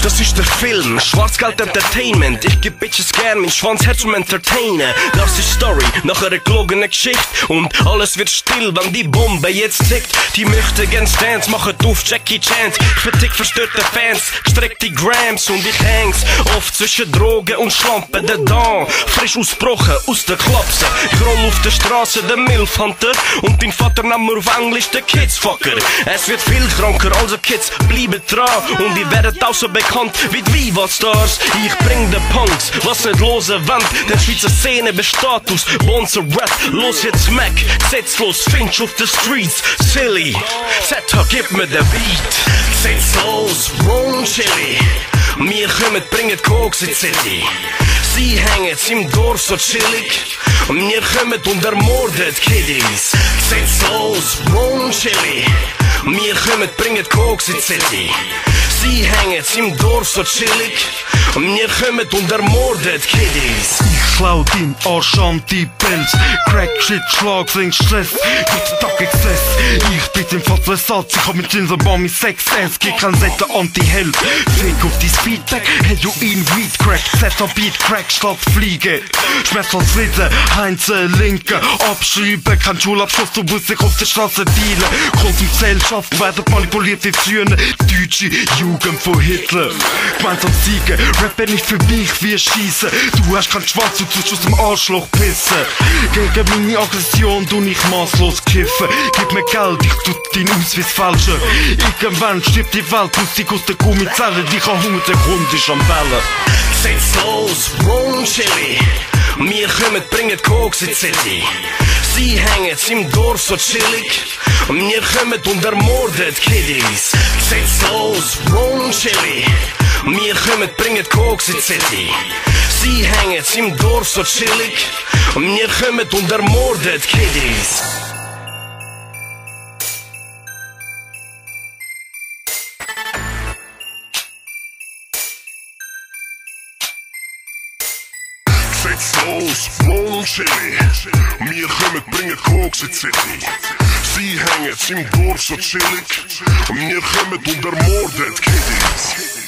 Das ist der Film, Schwarzgeld Entertainment. Ich geb Bitches gern mein Schwanzherz zum Entertainen. Das ist Story, nach einer gelogenen Geschichte. Und alles wird still, wenn die Bombe jetzt tickt. Die möchten gern Stance, machen auf Jackie Chance. Ich vertick verstörte Fans, streck die Grams und ich häng's oft zwischen Drogen und Schlampen. Der Dawn, frisch ausgebrochen aus der Klapse. Ich roll auf der Straße, der Milfhunter. Und dein Vater nennt mir auf Englisch der Kidsfucker. Es wird viel kranker, also Kids, bleiben dran. Und ihr werdet auch so bekannt wie die Viva-Stars. Ich bring den Punks, was nicht losen wollen. Der Schweizer Szene besteht aus Bonzer Rap. Los jetzt Mac, Gsezhlos, Finch auf the Streets. Silly, ZH, gib mir den Beat. Gsezhlos, Ron Chili. Wir kommen, bringen Koks in die City. Sie hängen im Dorf so chillig. Wir kommen und ermordet Kiddies. Gsezhlos, Ron Chili. Wir kommen, bringen Koks in die City. Sie hängen im Dorf so chillig. Wir kommen und ermordet Kiddies. Ich klau dein Arsch an die Pilz. Crack, Shit, Schlag, Sing, Stress. Guten Tag, Exzess. Ich bin im Vater Salz. Ich hab mit Gins und Mami Sex. Es gibt kein Setter Anti-Help. Fick auf die Speedback. Heroin, Weed, Crack. ZH-Beat, Crack statt Fliege. Schmerz als Ritter. Heinze, Linke. Abschreiben. Kein Schulabschluss. Du musst dich auf der Straße dealen. Konsumgesellschaft werden manipuliert wie früher. Deutsche Jugend von Hitler. Gemeinsam siegen. Rappen nicht für mich wie Schießen. Du hast keinen Schwanz, du tust aus dem Arschloch pissen. Gegen meine Aggression tu ich maßlos kiffen. Gib mir Geld, ich tu deinen Ausweis fälschen. Irgendwann stirbt die Welt, muss ich aus der Gummizelle. Die kann Hunger, der Grund ist am Bellen. Gsezhlos, Ron Chili. Wir kommen, bringen Koks in die City. Sie hängen im Dorf so chillig. Wir kommen und ermordet Kiddies. Gsezhlos, Ron Chili. Wir kommen, bringen Koks in die City. Sie hängen im Dorf so chillig. Wir kommen und ermordet Kiddies. Gsezhlos, Ron Chili. Wir kommen, bringen Koks in die City. Sie hängen im Dorf so chillig. Wir kommen und ermordet Kiddies.